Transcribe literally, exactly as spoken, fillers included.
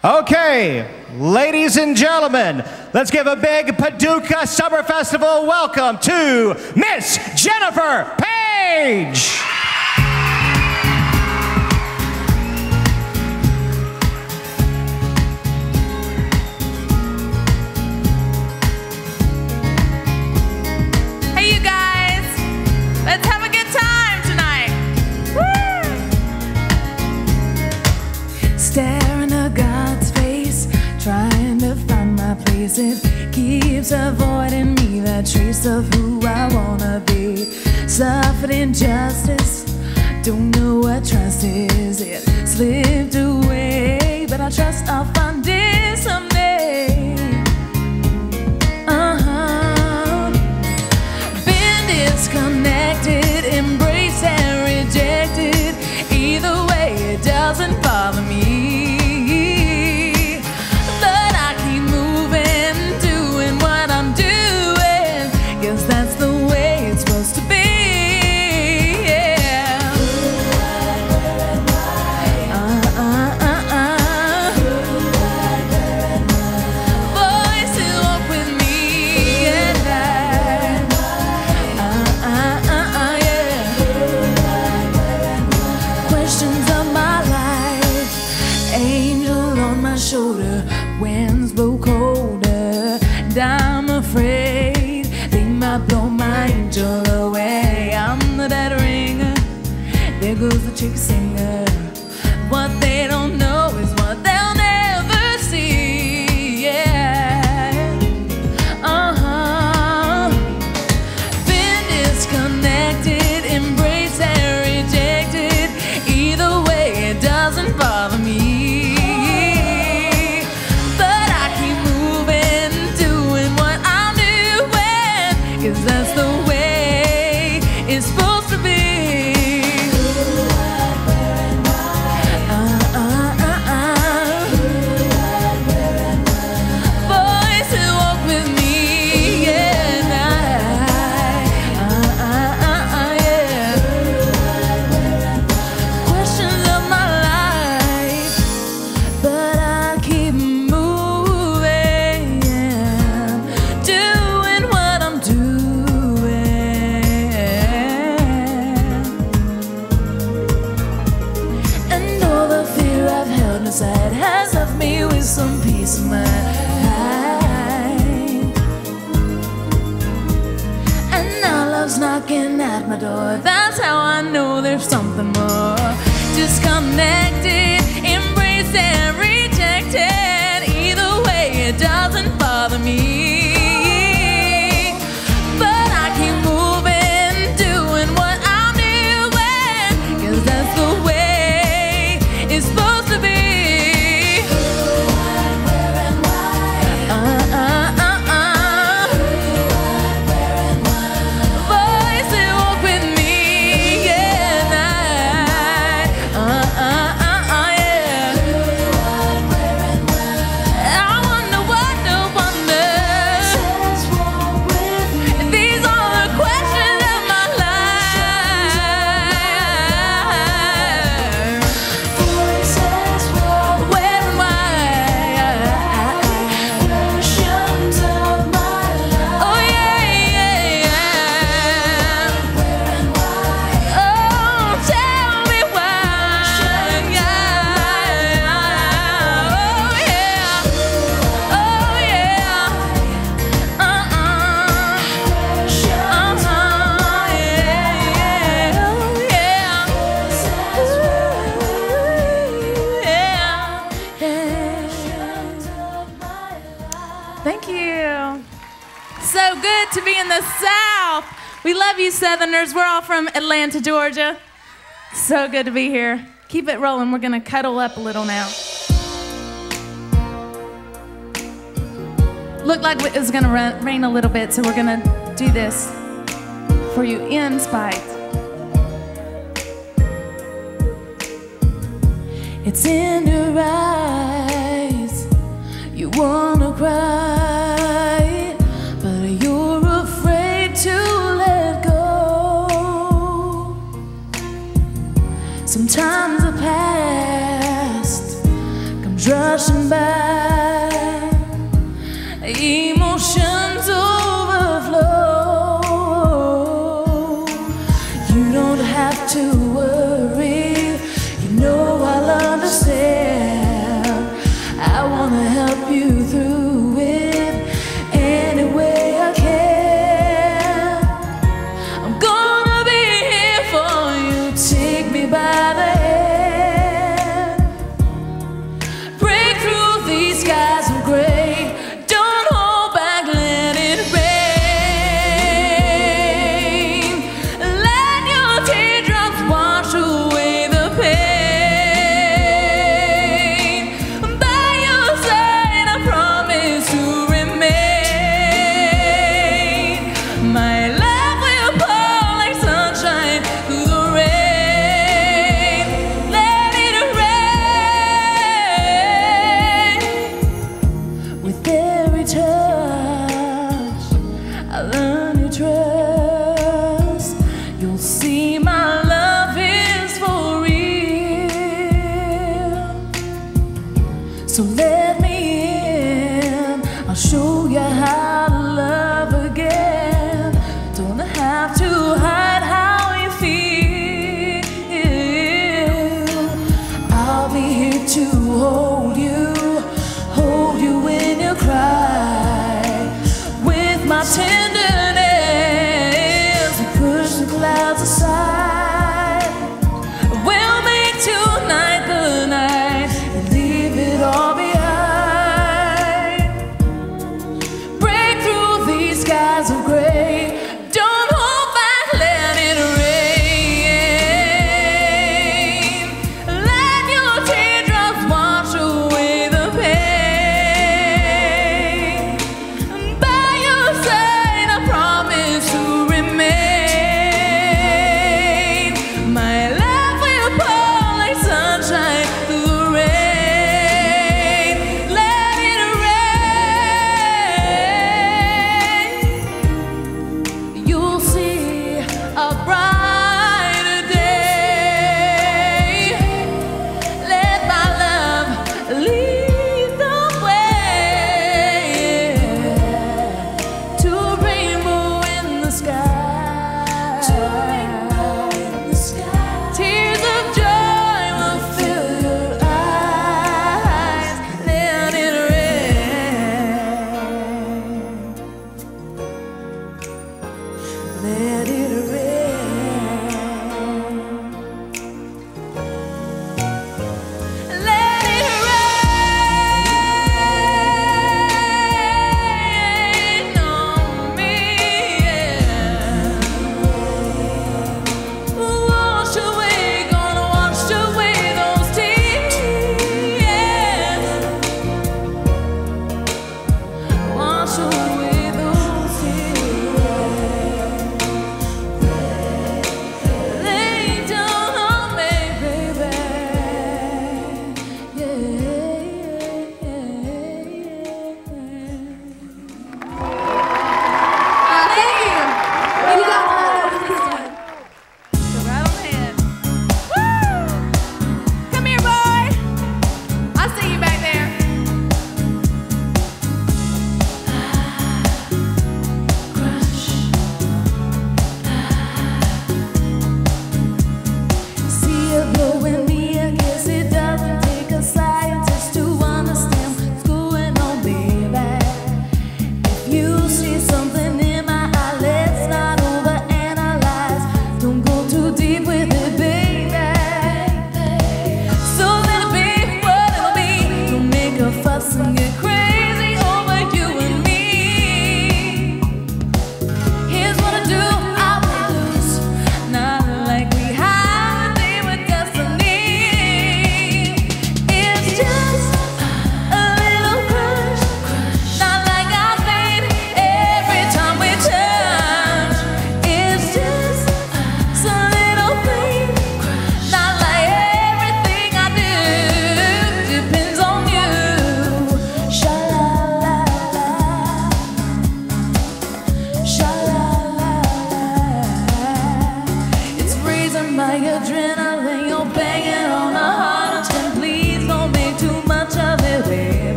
Okay, ladies and gentlemen, let's give a big Paducah Summer Festival welcome to Miss Jennifer Paige. Hey, you guys, let's have a good time tonight. Woo! Staring at God's face, trying to find my place. It keeps avoiding me, that trace of who I wanna be. Suffered injustice, don't know what trust is. It slipped away, but I trust I'll find it someday. Uh-huh. Been disconnected, embraced and rejected. Either way, it doesn't bother me. But I keep moving, doing what I'm doing, 'cause that's the way it's supposed to be. Yeah. Uh, uh, uh, uh. Voices walk with me at night. Uh, uh, uh, uh, yeah. Questions of my life, angel on my shoulder, winds blow colder, and I'm afraid they might blow my angel away. I'm the dead ringer, there goes the chick singer. What they don't know is what they'll never see. Yeah. Uh-huh. Been disconnected, embraced and rejected. Either way, it doesn't bother me. But I keep moving, doing what I'm doing, 'cause that's the way it's supposed to be. Uh, uh, uh, uh. Voices walk with me, yeah, night. Uh, uh, uh, uh, yeah. Questions of my life, but I keep moving, yeah, doing what I'm doing. And all the fear I've held inside has left me with some peace of mind. And now love's knocking at my door. That's how I know there's something more. Disconnected, embraced and rejected. Either way, it doesn't bother me. But I keep moving, doing what I'm doing, 'cause that's the way it's supposed to be. Uh, uh, uh, uh. Voices walk with me, yeah, night. Uh, uh, uh, uh, yeah. I wonder, wonder, wonder. These are the questions of my life. Where and why? Oh, yeah, yeah, yeah. Oh, tell me why. Yeah. Oh, yeah. Oh, yeah. Uh-uh. Uh-huh. Yeah, yeah. Yeah. Thank you. So good to be in the South. We love you, Southerners. We're all from Atlanta, Georgia. So good to be here. Keep it rolling. We're going to cuddle up a little now. Looked like it was going to rain a little bit, so we're going to do this for you in spite. It's in your eyes, you wanna cry, but you're afraid to let go. Sometimes the past comes comes rushing by, emotions overflow. You don't have to worry, you know I'll understand. I wanna help you through it any way I can. I'm gonna be here for you, take me by the hand, break through these skies of gray. Don't hold back, let it rain. Let your teardrops wash away the pain. By your side, I promise to remain. My love will pour like sunshine through the rain. Let it rain. With every touch, I learn to trust. You'll see my love is for real. So let me in, I'll show you how to love again. Don't have to hide how you feel. I'll be here to